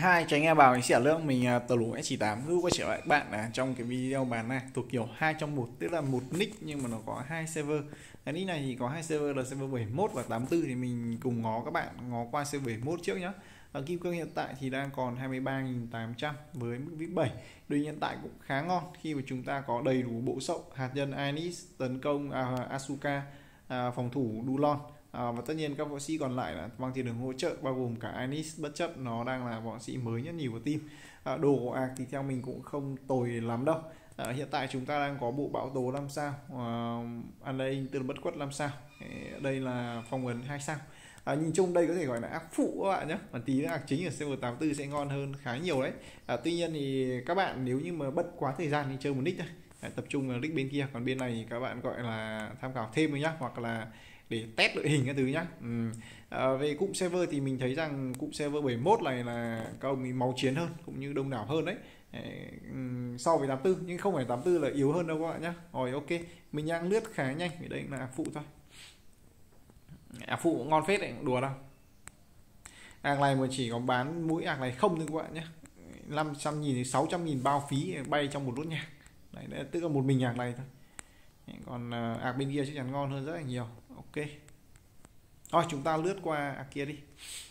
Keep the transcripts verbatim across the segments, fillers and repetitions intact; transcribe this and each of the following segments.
Hai chào anh em, vào mình sẽ lượng mình uh, tờ lũ ét chín tám giúp quay trở lại các bạn à, trong cái video bàn này thuộc kiểu hai trong một, tức là một nick nhưng mà nó có hai server. Cái nick này thì có hai server là server bảy mươi mốt và tám mươi tư, thì mình cùng ngó các bạn ngó qua server bảy mươi mốt trước nhé. Ở kim cương hiện tại thì đang còn hai mươi ba nghìn tám trăm với mức vip bảy. Đối hiện tại cũng khá ngon khi mà chúng ta có đầy đủ bộ sậu, hạt nhân Inis, tấn công uh, Asuka, uh, phòng thủ Dulon. À, và tất nhiên các võ sĩ còn lại là mang tiền đường hỗ trợ, bao gồm cả Inis, bất chấp nó đang là võ sĩ mới nhất nhì của team. À, đồ của Ạc thì theo mình cũng không tồi lắm đâu. À, hiện tại chúng ta đang có bộ bão tố năm sao, uh, anh đây từ bất quất năm sao, đây là phong ấn hai sao. À, nhìn chung đây có thể gọi là ác phụ các bạn nhé, và tí ác chính ở server tám mươi tư sẽ ngon hơn khá nhiều đấy. À, tuy nhiên thì các bạn nếu như mà bất quá thời gian thì chơi một nick thôi, à, tập trung vào nick bên kia, còn bên này thì các bạn gọi là tham khảo thêm thôi nhá, hoặc là để test đội hình các thứ nhá. Ừ. À, về cụm server thì mình thấy rằng cụm server bảy mươi mốt này là các ông ấy máu chiến hơn cũng như đông đảo hơn đấy. Ừ, so với tám mươi tư, nhưng không phải tám mươi tư là yếu hơn đâu các bạn nhá. Rồi ok, mình đang lướt khá nhanh vì đây là phụ thôi. À, phụ cũng ngon phết đấy, đùa đâu. Ạc này mà chỉ có bán mũi ạc này không thôi các bạn nhé, năm trăm nghìn đến sáu trăm nghìn bao phí bay trong một đốt nhạc đấy, đấy, tức là một mình ạc này thôi. Còn ạc bên kia chắc chắn ngon hơn rất là nhiều. Ok, thôi chúng ta lướt qua ạc kia đi.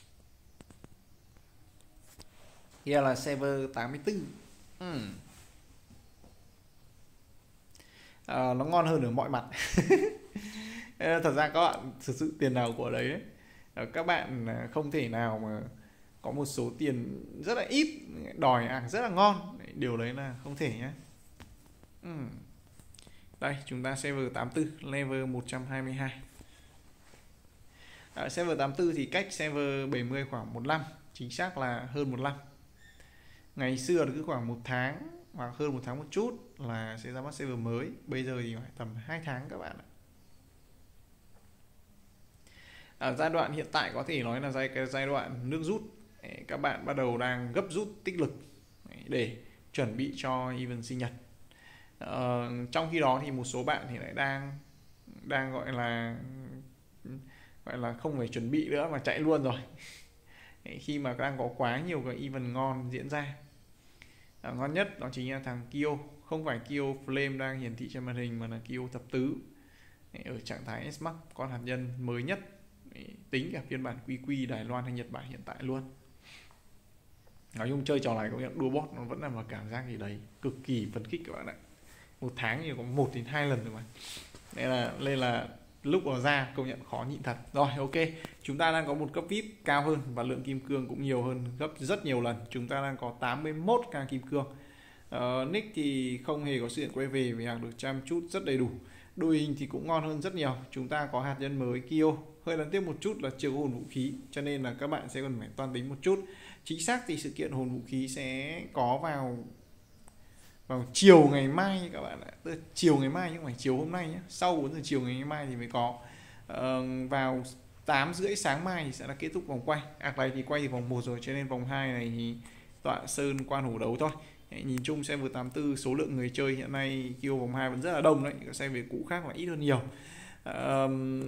Kia là server tám mươi tư. uhm. à, Nó ngon hơn ở mọi mặt. Thật ra các bạn thực sự tiền nào của đấy, đấy. Các bạn không thể nào mà có một số tiền rất là ít đòi ạc rất là ngon, điều đấy là không thể nhé. uhm. Đây chúng ta server tám mươi tư level một trăm hai mươi hai. À, server tám mươi tư thì cách server bảy mươi khoảng một mươi lăm, chính xác là hơn một mươi lăm. Ngày xưa là cứ khoảng một tháng hoặc hơn một tháng một chút là sẽ ra mắt server mới, bây giờ thì phải tầm hai tháng các bạn ạ. Ở giai đoạn hiện tại có thể nói là giai cái giai đoạn nước rút, các bạn bắt đầu đang gấp rút tích lực để chuẩn bị cho event sinh nhật. Ờ, trong khi đó thì một số bạn thì lại đang đang gọi là gọi là không phải chuẩn bị nữa mà chạy luôn rồi. Khi mà đang có quá nhiều cái event ngon diễn ra. À, ngon nhất đó chính là thằng Kyo, không phải Kyo Flame đang hiển thị trên màn hình mà là Kyo thập tứ ở trạng thái S-Max, con hạt nhân mới nhất, tính cả phiên bản quy quy Đài Loan hay Nhật Bản hiện tại luôn. Nói chung chơi trò này có nhận đua bot nó vẫn là một cảm giác gì đấy cực kỳ phấn khích các bạn ạ. Một tháng thì có một đến hai lần rồi mà, nên là nên là lúc nó ra công nhận khó nhịn thật. Rồi ok, chúng ta đang có một cấp vip cao hơn và lượng kim cương cũng nhiều hơn gấp rất nhiều lần. Chúng ta đang có tám mươi mốt k kim cương. uh, Nick thì không hề có sự hiện quay về vì hàng được chăm chút rất đầy đủ. Đội hình thì cũng ngon hơn rất nhiều. Chúng ta có hạt nhân mới Kyo, hơi đáng tiếc một chút là chưa có hồn vũ khí, cho nên là các bạn sẽ cần phải toan tính một chút. Chính xác thì sự kiện hồn vũ khí sẽ có vào vào chiều ngày mai các bạn ạ, tức là chiều ngày mai chứ không phải chiều hôm nay nhé, sau bốn giờ chiều ngày mai thì mới có. Ờ, vào tám rưỡi sáng mai thì sẽ là kết thúc vòng quay. Ạc này thì quay thì vòng một rồi, cho nên vòng hai này thì tọa sơn quan hổ đấu thôi. Nhìn chung server tám mươi tư số lượng người chơi hiện nay kêu vòng hai vẫn rất là đông đấy, các server cũ khác là ít hơn nhiều. Ờ,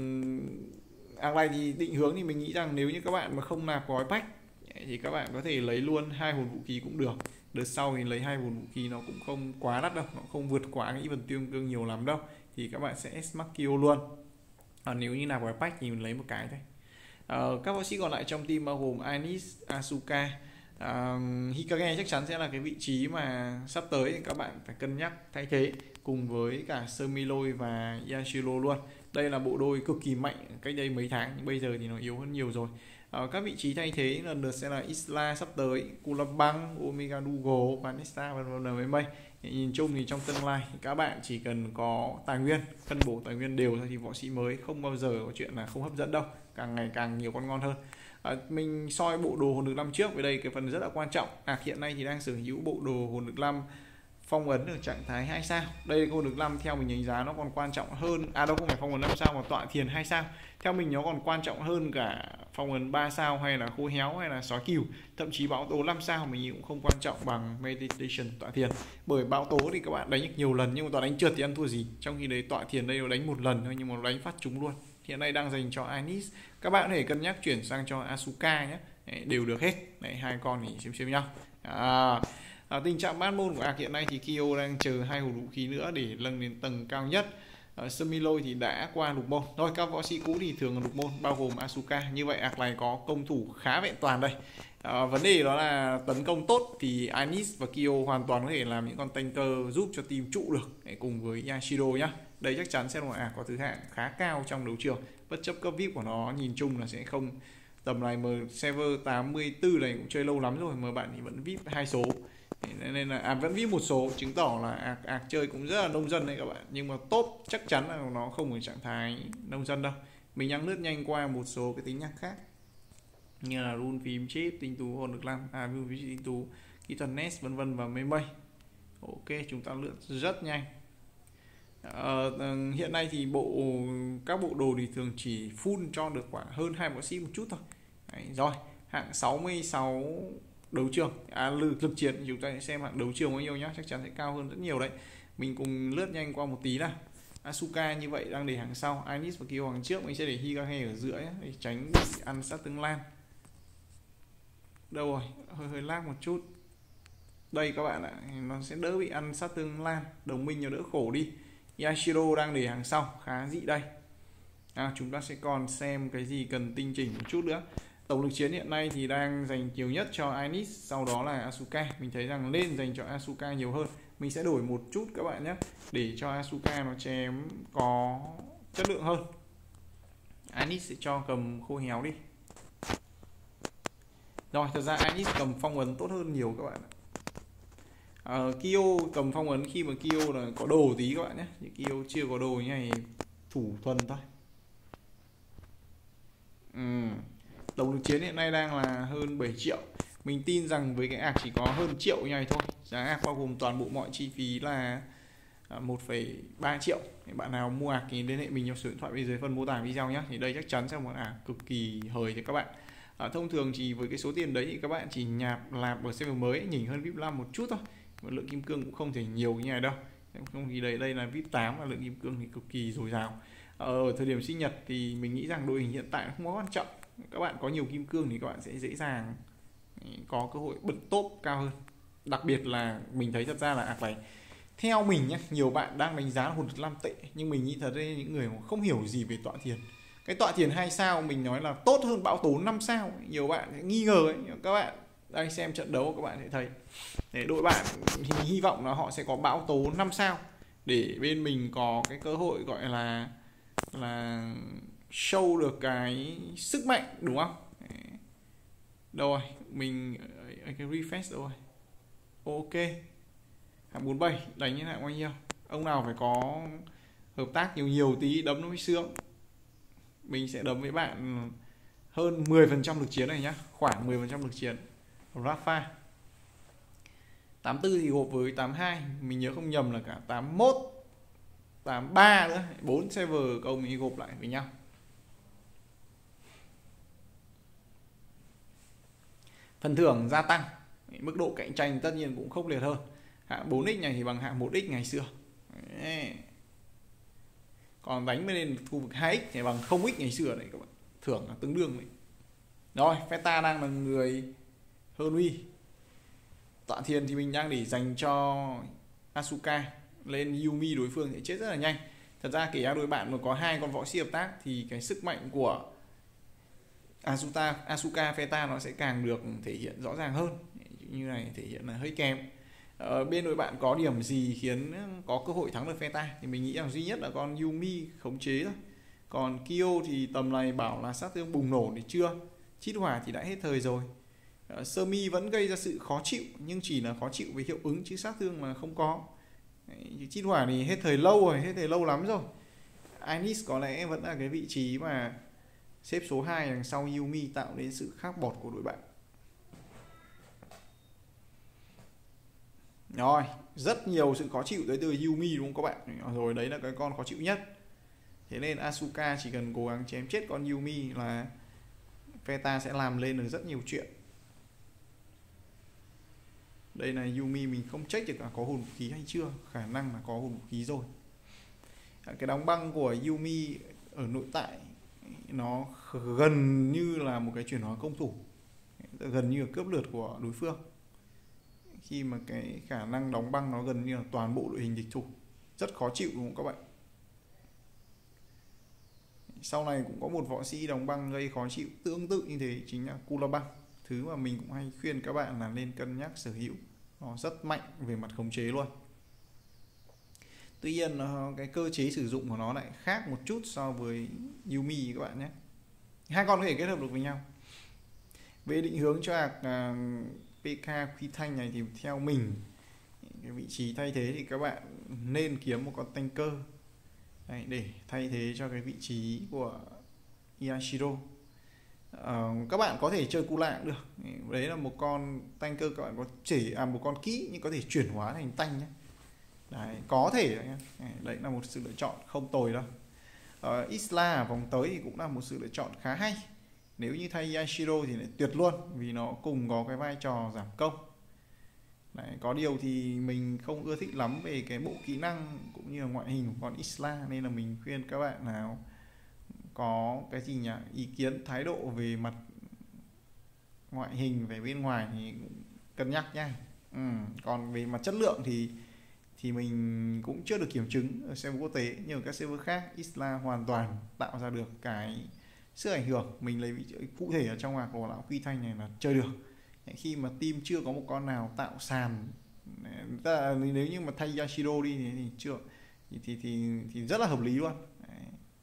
ạc này thì định hướng thì mình nghĩ rằng nếu như các bạn mà không nạp gói pack thì các bạn có thể lấy luôn hai hồn vũ khí cũng được. Đợt sau thì lấy hai hồn vũ khí nó cũng không quá đắt đâu, nó không vượt quá cái event tiêu cương nhiều lắm đâu, thì các bạn sẽ S-Max Kyo luôn. À, nếu như nạp gói pack thì mình lấy một cái thôi. À, các võ sĩ còn lại trong team bao gồm Inis, Asuka, à, Hikage chắc chắn sẽ là cái vị trí mà sắp tới các bạn phải cân nhắc thay thế cùng với cả Sermiloi và Yashiro luôn. Đây là bộ đôi cực kỳ mạnh cách đây mấy tháng, nhưng bây giờ thì nó yếu hơn nhiều rồi. Ở các vị trí thay thế lần lượt sẽ là Isla sắp tới, Kulabang, Omega Dugo, Vanessa và vân vân mây. Nhìn chung thì trong tương lai thì các bạn chỉ cần có tài nguyên, phân bổ tài nguyên đều thôi thì võ sĩ mới không bao giờ có chuyện là không hấp dẫn đâu, càng ngày càng nhiều con ngon hơn. À, mình soi bộ đồ hồn lực năm trước với đây cái phần rất là quan trọng. À, hiện nay thì đang sở hữu bộ đồ hồn lực năm phong ấn ở trạng thái hai sao. Đây hồn lực năm theo mình đánh giá nó còn quan trọng hơn, à đâu không phải phong ấn năm sao mà tọa thiền hai sao. Theo mình nó còn quan trọng hơn cả phong ấn ba sao hay là khô héo hay là sói cừu, thậm chí bão tố năm sao mình cũng không quan trọng bằng meditation tọa thiền. Bởi bão tố thì các bạn đánh được nhiều lần nhưng mà tọa đánh trượt thì ăn thua gì, trong khi đấy tọa thiền đây nó đánh một lần thôi nhưng mà nó đánh phát trúng luôn. Hiện nay đang dành cho Inis, các bạn có thể cân nhắc chuyển sang cho Asuka nhé. Đấy, đều được hết. Đấy, hai con thì xem xem nhau. À, à, tình trạng bát môn của Ạc hiện nay thì Kyo đang chờ hai hộp vũ khí nữa để nâng đến tầng cao nhất. uh, Semi Lôi thì đã qua lục môn rồi. Các võ sĩ cũ thì thường là lục môn, bao gồm Asuka. Như vậy Ạc này có công thủ khá vẹn toàn đây. uh, vấn đề đó là tấn công tốt thì Anis và Kyo hoàn toàn có thể làm những con tanker giúp cho team trụ được. Đấy, cùng với Yashido nhá. Đây chắc chắn sẽ là Ạc có thứ hạng khá cao trong đấu trường, bất chấp cấp vê i pê của nó nhìn chung là sẽ không tầm này. Mà server tám mươi tư này cũng chơi lâu lắm rồi mà bạn thì vẫn vê i pê hai số, nên là à, vẫn vê i pê một số, chứng tỏ là ạc, ạc chơi cũng rất là nông dân đấy các bạn. Nhưng mà top chắc chắn là nó không ở trạng thái nông dân đâu. Mình đang lướt nhanh qua một số cái tính năng khác như là rune phím chip, tinh tú hồn lực lăng, à rune phím tinh tú, kỹ thuật nest vân vân và mây mây. Ok, chúng ta lướt rất nhanh. Ờ, hiện nay thì bộ các bộ đồ thì thường chỉ full cho được khoảng hơn hai võ sĩ một chút thôi. Đấy, rồi hạng sáu mươi sáu đấu trường, à, lực, lực chiến chúng ta sẽ xem hạng đấu trường bao nhiêu nhá, chắc chắn sẽ cao hơn rất nhiều đấy. Mình cùng lướt nhanh qua một tí nào. Asuka như vậy đang để hàng sau, Anis và Kyo hàng trước. Mình sẽ để Higage ở giữa nhé, để tránh bị ăn sát tương lan. Đâu rồi, hơi hơi lag một chút. Đây các bạn ạ, nó sẽ đỡ bị ăn sát tương lan, đồng minh nó đỡ khổ đi. Yashido đang để hàng sau, khá dị đây. À, chúng ta sẽ còn xem cái gì cần tinh chỉnh một chút nữa. Tổng lực chiến hiện nay thì đang dành nhiều nhất cho Anis, sau đó là Asuka. Mình thấy rằng lên dành cho Asuka nhiều hơn. Mình sẽ đổi một chút các bạn nhé, để cho Asuka nó chém có chất lượng hơn. Anis sẽ cho cầm khô héo đi. Rồi, thật ra Anis cầm phong ấn tốt hơn nhiều các bạn ạ. Uh, Kyo cầm phong ấn khi mà Kyo là có đồ tí các bạn nhé. Kyo chưa có đồ như này, thủ thuần thôi. Ừ. Tổng lực chiến hiện nay đang là hơn bảy triệu. Mình tin rằng với cái ạc chỉ có hơn triệu như này thôi. Giá ạc bao gồm toàn bộ mọi chi phí là một phẩy ba triệu. Bạn nào mua ạc thì liên hệ mình trong số điện thoại bên dưới phần mô tả video nhé. Thì đây chắc chắn sẽ là một ạc cực kỳ hời cho các bạn. À, thông thường chỉ với cái số tiền đấy thì các bạn chỉ nhạp làm ở server mới nhỉnh hơn vê i pê năm một chút thôi. Và lượng kim cương cũng không thể nhiều như này đâu. Không thì đây đây là vê i pê tám và lượng kim cương thì cực kỳ dồi dào. Ở thời điểm sinh nhật thì mình nghĩ rằng đội hình hiện tại không có quan trọng. Các bạn có nhiều kim cương thì các bạn sẽ dễ dàng có cơ hội bật top cao hơn. Đặc biệt là mình thấy thật ra là ạc này, theo mình nhé, nhiều bạn đang đánh giá hồn lực năm tệ, nhưng mình nghĩ thật ra những người không hiểu gì về tọa thiền. Cái tọa thiền hai sao mình nói là tốt hơn bão tố năm sao. Nhiều bạn sẽ nghi ngờ ấy. Các bạn đang xem trận đấu các bạn sẽ thấy để đội bạn hy, hy vọng là họ sẽ có bão tố năm sao để bên mình có cái cơ hội gọi là là show được cái sức mạnh, đúng không? Đâu rồi, mình cái refresh đâu rồi. Ok, hạng bốn mươi bảy đánh như hạng bao nhiêu? Ông nào phải có hợp tác nhiều nhiều tí đấm nó mới sướng. Mình sẽ đấm với bạn hơn mười phần trăm lực chiến này nhá, khoảng mười phần trăm lực chiến. Rafa tám mươi tư thì gộp với tám mươi hai, mình nhớ không nhầm là cả tám mươi mốt, tám mươi ba nữa, bốn server công ấy gộp lại với nhau. Phần thưởng gia tăng, mức độ cạnh tranh tất nhiên cũng khốc liệt hơn. Hạng bốn x này thì bằng hạng một x ngày xưa. Đấy. Còn đánh lên khu vực hai x thì bằng không x ngày xưa đấy các bạn. Thưởng là tương đương đấy. Rồi, Feta đang là người hơn uy. Tọa thiền thì mình đang để dành cho Asuka. Lên Yumi đối phương sẽ chết rất là nhanh. Thật ra kể ra đối bạn mà có hai con võ sĩ hợp tác thì cái sức mạnh của Asuka, Asuka Feta nó sẽ càng được thể hiện rõ ràng hơn. Như này thể hiện là hơi kém. Ở bên đội bạn có điểm gì khiến có cơ hội thắng được Feta thì mình nghĩ rằng duy nhất là con Yumi khống chế thôi. Còn Kyo thì tầm này bảo là sát thương bùng nổ thì chưa. Chít hỏa thì đã hết thời rồi. uh, Semi vẫn gây ra sự khó chịu, nhưng chỉ là khó chịu với hiệu ứng chứ sát thương mà không có. Chít hỏa thì hết thời lâu rồi, hết thời lâu lắm rồi. Anis có lẽ vẫn là cái vị trí mà xếp số hai đằng sau Yumi, tạo nên sự khác bọt của đội bạn. Rồi, rất nhiều sự khó chịu tới từ Yumi đúng không các bạn? Rồi đấy là cái con khó chịu nhất. Thế nên Asuka chỉ cần cố gắng chém chết con Yumi là Feta sẽ làm lên được rất nhiều chuyện. Đây là Yumi, mình không check được là có hồn vũ khí hay chưa. Khả năng là có hồn vũ khí rồi. Cái đóng băng của Yumi ở nội tại nó gần như là một cái chuyển hóa công thủ. gần như là cướp lượt của đối phương, khi mà cái khả năng đóng băng nó gần như là toàn bộ đội hình địch thủ, rất khó chịu đúng không các bạn. Sau này cũng có một võ sĩ đóng băng gây khó chịu tương tự như thế, chính là Kulabang, thứ mà mình cũng hay khuyên các bạn là nên cân nhắc sở hữu, nó rất mạnh về mặt khống chế luôn. Tuy nhiên cái cơ chế sử dụng của nó lại khác một chút so với Yuumi các bạn nhé. Hai con có thể kết hợp được với nhau. Về định hướng cho hạc uh, pê ca Quy Thanh này thì theo mình, cái vị trí thay thế thì các bạn nên kiếm một con tanker đấy, để thay thế cho cái vị trí của Yashiro. Uh, các bạn có thể chơi Kula cũng được, đấy là một con tanker các bạn có chỉ à một con kỹ nhưng có thể chuyển hóa thành tanh nhé. Đấy, có thể đấy, đấy là một sự lựa chọn không tồi đâu. uh, Isla ở vòng tới thì cũng là một sự lựa chọn khá hay. Nếu như thay Yashiro thì lại tuyệt luôn, vì nó cùng có cái vai trò giảm công. Đấy, có điều thì mình không ưa thích lắm về cái bộ kỹ năng cũng như là ngoại hình của con Isla, nên là mình khuyên các bạn nào có cái gì nhỉ, ý kiến thái độ về mặt ngoại hình về bên ngoài thì cân nhắc nha. Ừ, còn về mặt chất lượng thì thì mình cũng chưa được kiểm chứng ở server quốc tế, nhưng ở các server khác Isla hoàn toàn tạo ra được cái sức ảnh hưởng. Mình lấy ví dụ cụ thể ở trong hạc của lão Quy Thanh này là chơi được khi mà team chưa có một con nào tạo sàn. Ta, nếu như mà thay Yashiro đi thì, thì chưa thì, thì thì thì rất là hợp lý luôn. Đấy.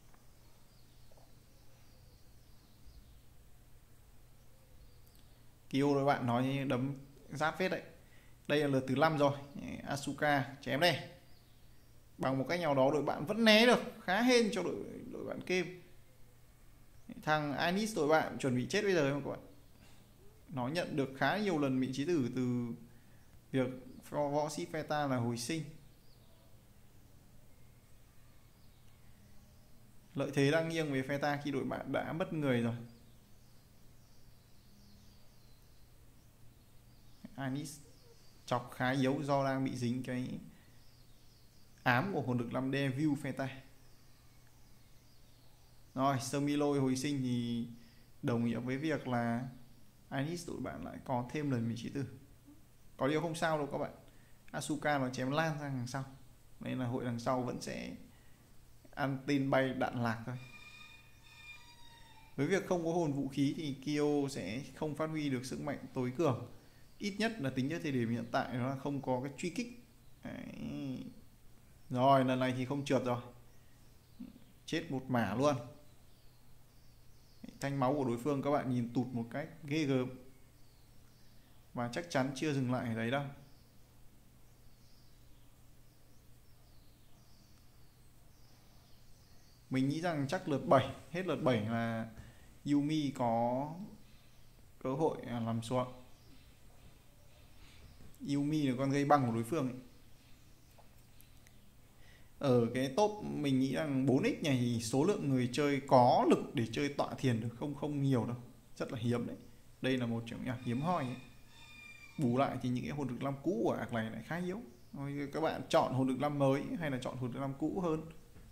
Kyo đối bạn nói như đấm giáp phết đấy. Đây là lượt thứ năm rồi. Asuka chém đây. Bằng một cách nào đó đội bạn vẫn né được, khá hên cho đội đội bạn Kim. Thằng Anis đội bạn chuẩn bị chết bây giờ mà các bạn. Nó nhận được khá nhiều lần bị chí tử từ việc võ sĩ Feta là hồi sinh. Lợi thế đang nghiêng về Feta khi đội bạn đã mất người rồi. Anis chọc khá yếu do đang bị dính cái ám của hồn lực năm D View Feta. Rồi, Sermiloi hồi sinh thì đồng nghĩa với việc là Anis tụi bạn lại có thêm lần vị trí tử. Có điều không sao đâu các bạn. Asuka nó chém lan sang đằng sau, nên là hội đằng sau vẫn sẽ ăn tin bay đạn lạc thôi. Với việc không có hồn vũ khí thì Kyo sẽ không phát huy được sức mạnh tối cường. Ít nhất là tính đến thời điểm hiện tại nó không có cái truy kích. Đấy. Rồi, lần này thì không trượt rồi. Chết một mả luôn. Thanh máu của đối phương các bạn nhìn tụt một cách ghê gớm. Và chắc chắn chưa dừng lại ở đấy đâu. Mình nghĩ rằng chắc lượt bảy, hết lượt bảy là Yuumi có cơ hội làm xuống. Yuumi là con gây băng của đối phương ấy. Ở cái top mình nghĩ rằng bốn x này thì số lượng người chơi có lực để chơi tọa thiền được không không nhiều đâu, rất là hiếm đấy. Đây là một trong những hiếm hoi ấy. Bù lại thì những cái hồn lực năm cũ của ạc này lại khá yếu. Các bạn chọn hồn lực năm mới hay là chọn hồn lực năm cũ hơn?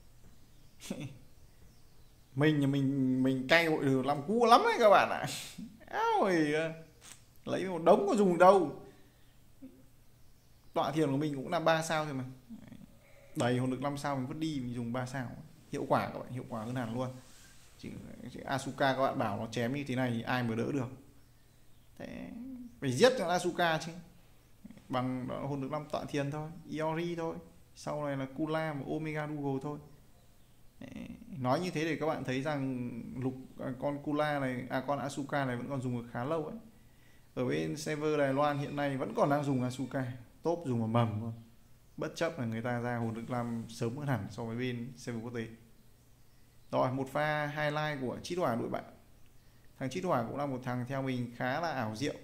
mình mình mình cay hội lực năm cũ lắm đấy các bạn ạ. Ôi, lấy một đống có dùng đâu. Tọa thiền của mình cũng là ba sao thôi mà, đầy hồn lực năm sao mình vứt đi, mình dùng ba sao, hiệu quả các bạn, hiệu quả hơn hẳn luôn. Chỉ, chỉ Asuka các bạn bảo nó chém như thế này thì ai mà đỡ được. Thế phải giết cho Asuka chứ, bằng hồn lực năm tọa thiền thôi, Iori thôi, sau này là Kula và Omega Dougal thôi. Đấy. Nói như thế để các bạn thấy rằng lục con Kula này, à con Asuka này vẫn còn dùng được khá lâu ấy. Ở bên server Đài Loan hiện nay vẫn còn đang dùng Asuka, top dùng ở mầm luôn, bất chấp là người ta ra hồn lực năm sớm hơn hẳn so với bên server quốc tế. Rồi, một pha highlight của Chít Hỏa đội bạn. Thằng Chít Hỏa cũng là một thằng theo mình khá là ảo diệu.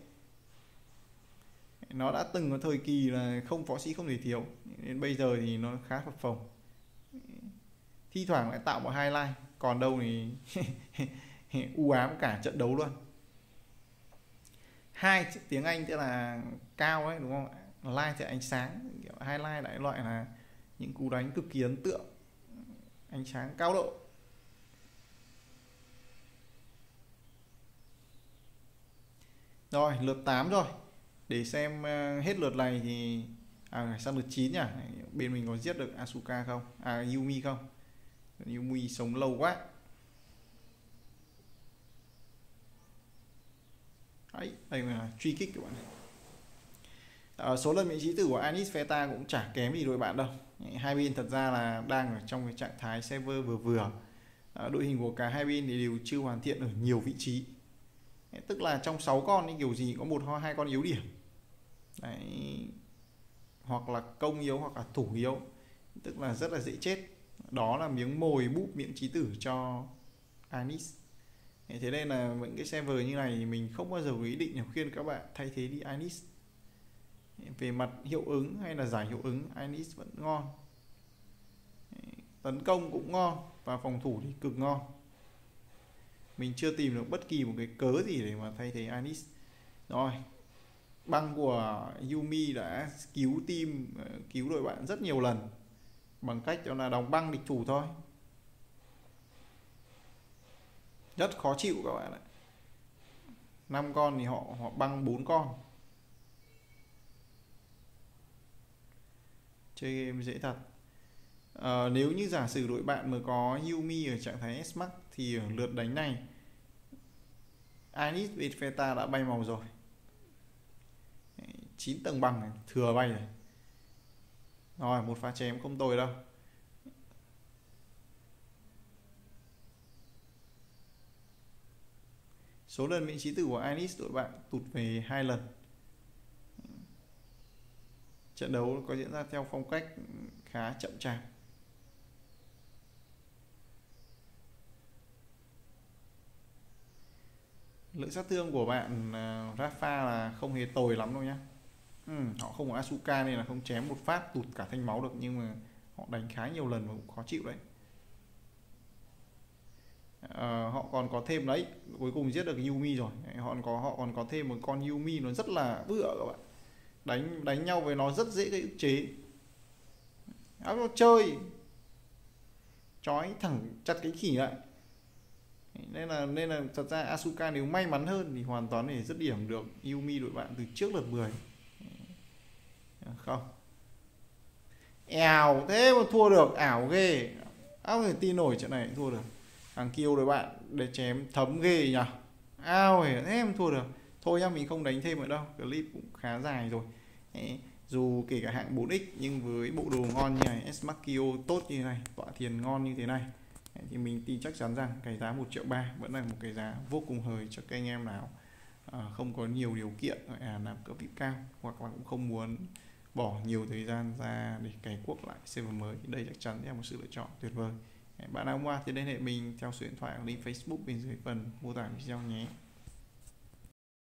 Nó đã từng có thời kỳ là không võ sĩ không thể thiếu, đến bây giờ thì nó khá phập phồng. Thi thoảng lại tạo một highlight, còn đâu thì u ám cả trận đấu luôn. Hai tiếng Anh tức là cao ấy đúng không? Light thì ánh sáng, highlight lại loại là những cú đánh cực kỳ ấn tượng, ánh sáng cao độ. Rồi lượt tám rồi. Để xem uh, hết lượt này thì à, sang lượt chín nhỉ. Bên mình có giết được Asuka không? À Yumi không? Yumi sống lâu quá. Đấy, đây là truy kích các bạn. À, số lần vị trí tử của Anis Feta cũng chả kém gì đội bạn đâu. Hai bên thật ra là đang ở trong cái trạng thái server vừa vừa. À, đội hình của cả hai bên thì đều chưa hoàn thiện ở nhiều vị trí. Tức là trong sáu con thì kiểu gì có một hoặc hai con yếu điểm. Đấy. Hoặc là công yếu hoặc là thủ yếu. Tức là rất là dễ chết. Đó là miếng mồi búp miễn chí tử cho Anis. Thế nên là những cái server như này thì mình không bao giờ có ý định khuyên các bạn thay thế đi Anis. Về mặt hiệu ứng hay là giải hiệu ứng, Anis vẫn ngon. Tấn công cũng ngon và phòng thủ thì cực ngon. Mình chưa tìm được bất kỳ một cái cớ gì để mà thay thế Anis. Rồi, băng của Yumi đã cứu team, cứu đội bạn rất nhiều lần bằng cách đó là đóng băng địch thủ thôi. Rất khó chịu các bạn ạ. năm con thì họ họ băng bốn con. Chơi game dễ thật. À, nếu như giả sử đội bạn mà có Yumi ở trạng thái S-Max thì ở lượt đánh này Anis với Feta đã bay màu rồi. chín tầng bằng này, thừa bay này. Rồi, một pha chém không tồi đâu. Số lần vị trí tử của Anis đội bạn tụt về hai lần. Trận đấu có diễn ra theo phong cách khá chậm chạp. Lượng sát thương của bạn uh, Rafa là không hề tồi lắm đâu nhá. Ừ, họ không có Asuka nên là không chém một phát tụt cả thanh máu được, nhưng mà họ đánh khá nhiều lần và cũng khó chịu đấy. Uh, họ còn có thêm đấy, cuối cùng giết được Yumi rồi. Họ còn có họ còn có thêm một con Yumi nó rất là bựa các bạn. Đánh đánh nhau với nó rất dễ gây ức chế. Áo nó chơi chói thẳng chặt cái khỉ lại. Nên là nên là thật ra Asuka nếu may mắn hơn thì hoàn toàn để dứt điểm được Yumi đội bạn từ trước lượt mười. Không. Ảo thế mà thua được, ảo ghê. Áo thể tin nổi trận này thua được. Thằng kêu đội bạn để chém thấm ghê nhỉ. Ao hề thế mà thua được. Thôi nhá, mình không đánh thêm nữa đâu. Clip cũng khá dài rồi. Dù kể cả hạng bốn x nhưng với bộ đồ ngon như này, S-Max Kyo tốt như thế này, tọa thiền ngon như thế này, thì mình tin chắc chắn rằng cái giá một triệu ba vẫn là một cái giá vô cùng hời cho các anh em nào à, không có nhiều điều kiện à, làm cấp vê i pê cao, hoặc là cũng không muốn bỏ nhiều thời gian ra để cày cuốc lại server mới. Đây chắc chắn là một sự lựa chọn tuyệt vời. Bạn nào mua thì liên hệ mình theo số điện thoại hoặc link Facebook bên dưới phần mô tả video nhé.